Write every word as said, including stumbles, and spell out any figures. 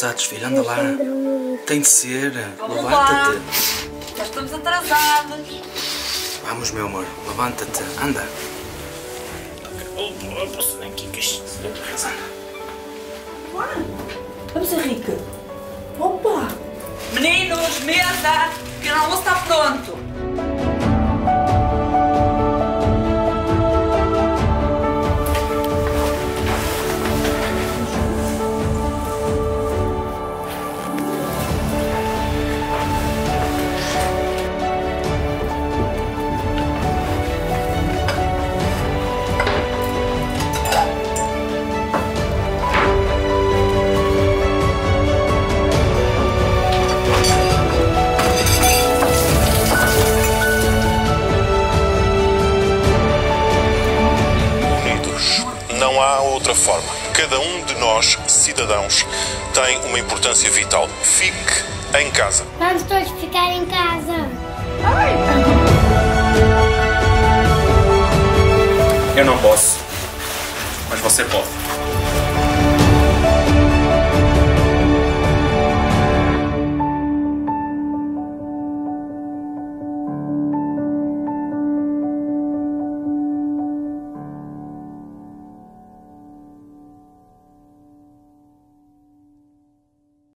atrasados, filho. Anda lá. Tem de ser. Levanta-te. Já estamos atrasados. Vamos, meu amor. Levanta-te. Anda. Posso nem aqui, que Vamos, Henrique. Opa! Meninos, mesa, que o almoço está pronto. Não há outra forma. Cada um de nós, cidadãos, tem uma importância vital. Fique em casa. Vamos todos ficar em casa. Eu não posso, mas você pode.